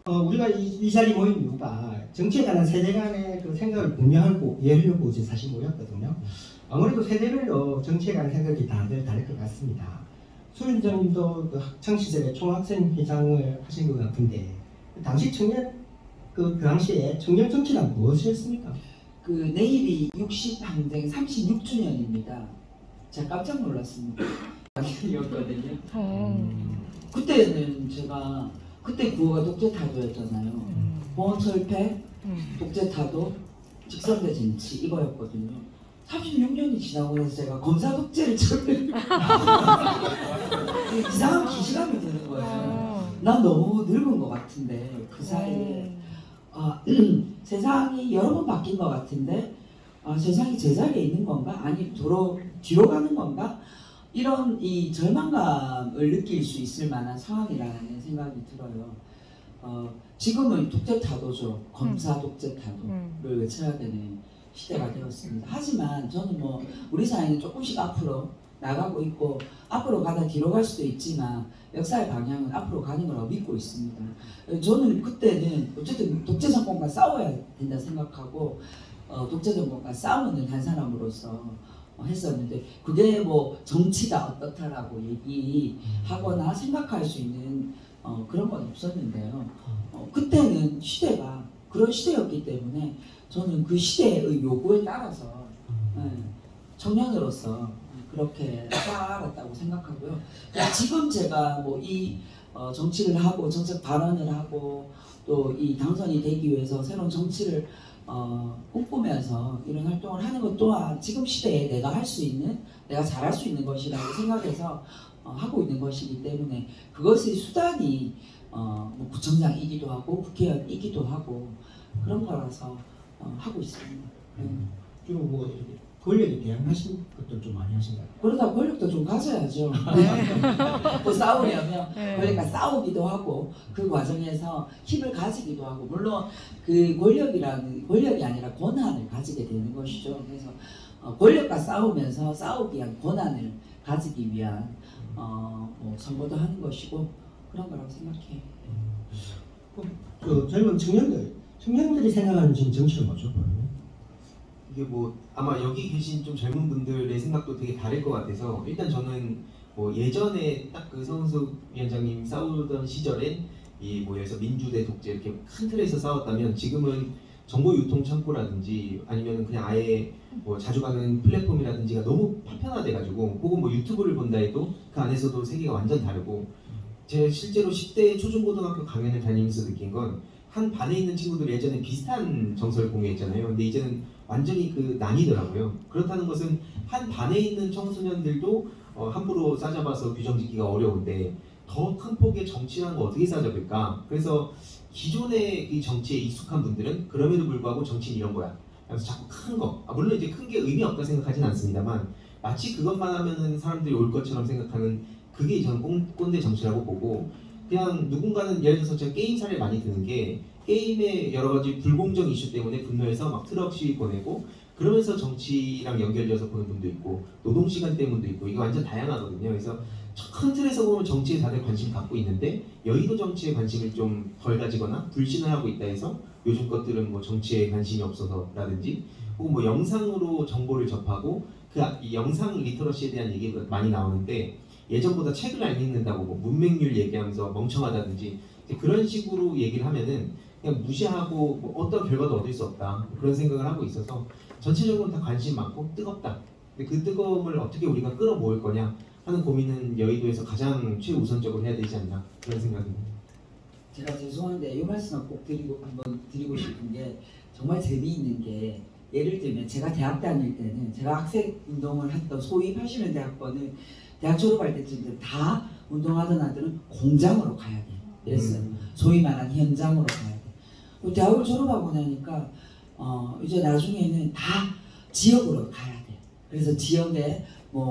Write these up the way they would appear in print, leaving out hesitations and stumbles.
우리가 이 자리에 모인 이유가 정치에 관한 세대 간의 그 생각을 공유하고 이해하려고 이제 사실 모였거든요. 아무래도 세대별로 정치에 관한 생각이 다들 다를 것 같습니다. 수윤정님도 그 학창시절에 총학생회장을 하신 것 같은데 당시 청년 그 당시에 청년 정치란 무엇이었습니까? 그 내일이 60항쟁 36주년입니다. 제가 깜짝 놀랐습니다. 이었거든요. 그때는 제가 그때 구호가 독재타도였잖아요. 봉헌철폐, 독재타도, 직선제 정치 이거였거든요. 36년이 지나고 나서 제가 검사 독재를 처음 이상한 기시감이 드는 거예요. 난 너무 늙은 것 같은데 그 사이에 세상이 여러 번 바뀐 것 같은데 세상이 제자리에 있는 건가? 아니 뒤로 가는 건가? 이런 이 절망감을 느낄 수 있을 만한 상황이라는 생각이 들어요. 지금은 독재타도죠. 검사 독재타도를 외쳐야 되는 시대가 되었습니다. 하지만 저는 뭐 우리 사회는 조금씩 앞으로 나가고 있고 앞으로 가다 뒤로 갈 수도 있지만 역사의 방향은 앞으로 가는 거라고 믿고 있습니다. 저는 그때는 어쨌든 독재 정권과 싸워야 된다 생각하고 독재 정권과 싸우는 한 사람으로서 했었는데 그게 뭐 정치다 어떻다라고 얘기하거나 생각할 수 있는 그런 건 없었는데요. 그때는 시대가 그런 시대였기 때문에 저는 그 시대의 요구에 따라서 청년으로서 그렇게 살았다고 생각하고요. 지금 제가 뭐 이 정치를 하고 정책 발언을 하고 또 이 당선이 되기 위해서 새로운 정치를 꿈꾸면서 이런 활동을 하는 것 또한 지금 시대에 내가 할 수 있는, 내가 잘할 수 있는 것이라고 생각해서 하고 있는 것이기 때문에 그것의 수단이 뭐 구청장이기도 하고 국회의원이기도 하고 그런 거라서 하고 있습니다. 주로 뭐 권력에 대항하신 것들 좀 많이 하신가요? 그러다 권력도 좀 가져야죠. 또 싸우려면 그러니까 싸우기도 하고 그 과정에서 힘을 가지기도 하고 물론 그 권력이 아니라 권한을 가지게 되는 것이죠. 그래서 권력과 싸우면서 싸우기 위한 권한을 가지기 위한 뭐 선거도 하는 것이고 그런 거라고 생각해요. 그 젊은 청년들이 생각하는 지금 정치는 뭐죠? 이게 뭐 아마 여기 계신 좀 젊은 분들의 생각도 되게 다를 것 같아서 일단 저는 뭐 예전에 딱 그 성은숙 위원장님 싸우던 시절엔 이 뭐 여기서 민주 대 독재 이렇게 큰 틀에서 싸웠다면 지금은 정보 유통 창구라든지 아니면 그냥 아예 뭐 자주 가는 플랫폼이라든지가 너무 파편화돼가지고 혹은 뭐 유튜브를 본다 해도 그 안에서도 세계가 완전 다르고 제가 실제로 10대 초중고등학교 강연을 다니면서 느낀 건 한 반에 있는 친구들이 예전에 비슷한 정서를 공유했잖아요. 근데 이제는 완전히 그 나뉘더라고요. 그렇다는 것은 한 반에 있는 청소년들도 함부로 싸잡아서 규정짓기가 어려운데 더 큰 폭의 정치라는 거 어떻게 싸잡을까? 그래서 기존의 이 정치에 익숙한 분들은 그럼에도 불구하고 정치는 이런 거야. 그래서 자꾸 큰 거, 물론 이제 큰 게 의미 없다 생각하진 않습니다만 마치 그것만 하면은 사람들이 올 것처럼 생각하는 그게 저는 꼰대 정치라고 보고 그냥 누군가는 예를 들어서 제가 게임 사례를 많이 드는 게 게임의 여러 가지 불공정 이슈 때문에 분노해서 막 트럭 시위 보내고 그러면서 정치랑 연결돼서 보는 분도 있고 노동시간 때문도 있고 이게 완전 다양하거든요. 그래서 큰 틀에서 보면 정치에 다들 관심 갖고 있는데 여의도 정치에 관심을 좀 덜 가지거나 불신을 하고 있다 해서 요즘 것들은 뭐 정치에 관심이 없어서라든지 혹은 뭐 영상으로 정보를 접하고 이 영상 리터러시에 대한 얘기가 많이 나오는데 예전보다 책을 안 읽는다고 뭐 문맹률 얘기하면서 멍청하다든지 그런 식으로 얘기를 하면은 그냥 무시하고 뭐 어떤 결과도 얻을 수 없다 그런 생각을 하고 있어서 전체적으로 다 관심 많고 뜨겁다. 근데 그 뜨거움을 어떻게 우리가 끌어모을 거냐 하는 고민은 여의도에서 가장 최우선적으로 해야 되지 않나 그런 생각입니다. 제가 죄송한데 이 말씀을 꼭 한번 드리고 싶은 게 정말 재미있는 게 예를 들면 제가 대학 다닐 때는 제가 학생 운동을 했던 소위 80년대 학번은 대학 졸업할 때쯤 다 운동하던 아들은 공장으로 가야 돼. 그랬어요. 소위 말하는 현장으로 가야 돼. 대학을 졸업하고 나니까 이제 나중에는 다 지역으로 가야 돼. 그래서 지역에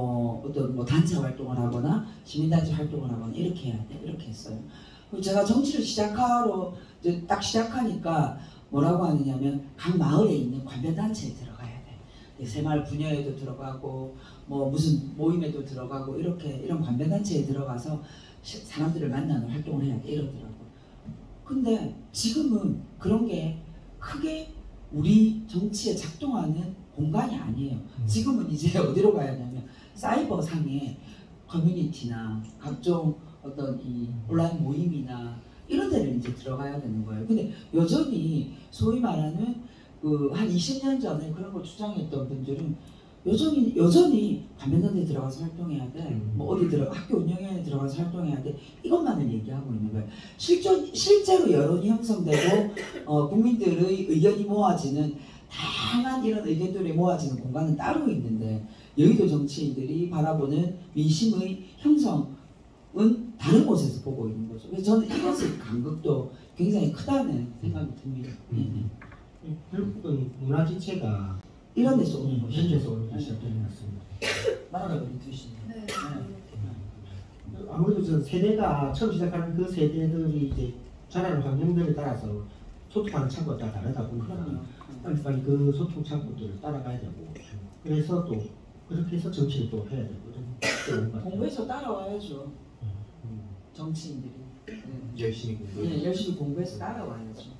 뭐 어떤 뭐 단체 활동을 하거나 시민단체 활동을 하거나 이렇게 해야 돼. 이렇게 했어요. 제가 정치를 시작하러 이제 딱 시작하니까 뭐라고 하느냐면 각 마을에 있는 관변단체에 들어가야 돼. 새마을 분야에도 들어가고 뭐 무슨 모임에도 들어가고 이렇게 이런 관변단체에 들어가서 사람들을 만나는 활동을 해야 돼 이러더라고. 근데 지금은 그런 게 크게 우리 정치에 작동하는 공간이 아니에요. 지금은 이제 어디로 가야 하냐면 사이버 상의 커뮤니티나 각종 어떤 이 온라인 모임이나 이런 데를 이제 들어가야 되는 거예요. 근데 여전히 소위 말하는 그 한 20년 전에 그런 걸 주장했던 분들은 여전히 감면단에 들어가서 활동해야 돼. 뭐 어디 학교 운영에 들어가서 활동해야 돼. 이것만을 얘기하고 있는 거예요. 실제로 여론이 형성되고 국민들의 의견이 모아지는 다양한 이런 의견들이 모아지는 공간은 따로 있는데 여의도 정치인들이 바라보는 민심의 형성은 다른 곳에서 보고 있는 거죠. 그래서 저는 이것의 간극도 굉장히 크다는 생각이 듭니다. 결국은 문화지체가 이런 데서 오는 거죠. 현지에서 오는 시작되는 것 같습니다. 말하자 우리 두신. 네. 아무래도 저 세대가 처음 시작하는 그 세대들이 이제 자라는 환경들에 따라서 소통하는 창구가 다 다르다 보니까 그럼요. 빨리빨리 그 소통 창구들을 따라가야 되고 그래서 또 그렇게 해서 정치를 또 해야 되거든요. 공부해서 따라와야죠. 정치인들이. 열심히 공부해. 열심히 공부해서 따라와야죠.